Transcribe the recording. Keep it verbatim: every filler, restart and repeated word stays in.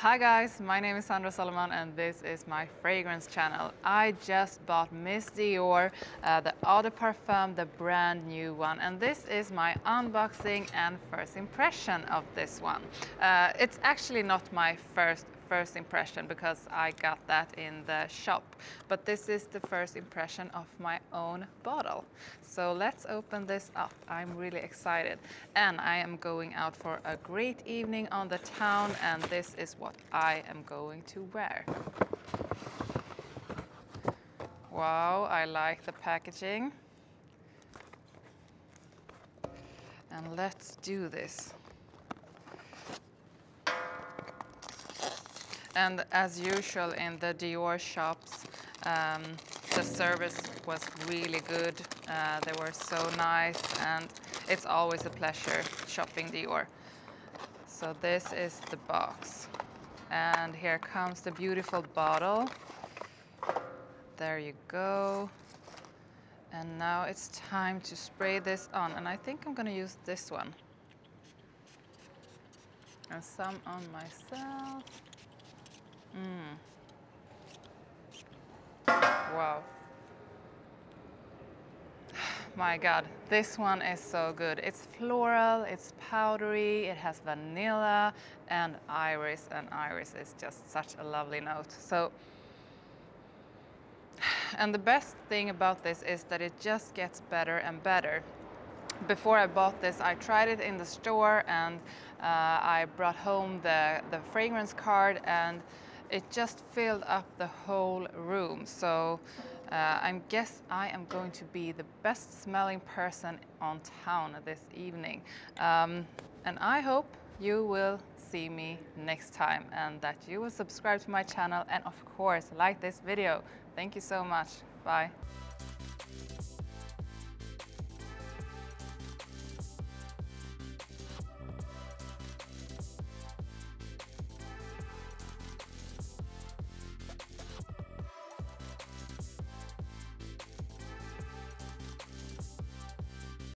Hi guys, my name is Sandra Solomon and this is my fragrance channel. I just bought Miss Dior, uh, the Eau de Parfum, the brand new one, and this is my unboxing and first impression of this one. Uh, it's actually not my first first impression because I got that in the shop, but this is the first impression of my own bottle. So let's open this up. I'm really excited, and I am going out for a great evening on the town, and this is what I am going to wear. Wow, I like the packaging. And let's do this. And as usual in the Dior shops, um, the service was really good. Uh, they were so nice, and it's always a pleasure shopping Dior. So this is the box. And here comes the beautiful bottle. There you go. And now it's time to spray this on. And I think I'm gonna use this one. And some on myself. Mm. Wow. My God, this one is so good. It's floral, it's powdery, it has vanilla and iris, and iris is just such a lovely note. So, and the best thing about this is that it just gets better and better. Before I bought this, I tried it in the store, and uh, I brought home the, the fragrance card, and it just filled up the whole room. So uh, I guess I am going to be the best smelling person on town this evening. Um, and I hope you will see me next time, and that you will subscribe to my channel, and of course like this video. Thank you so much. Bye.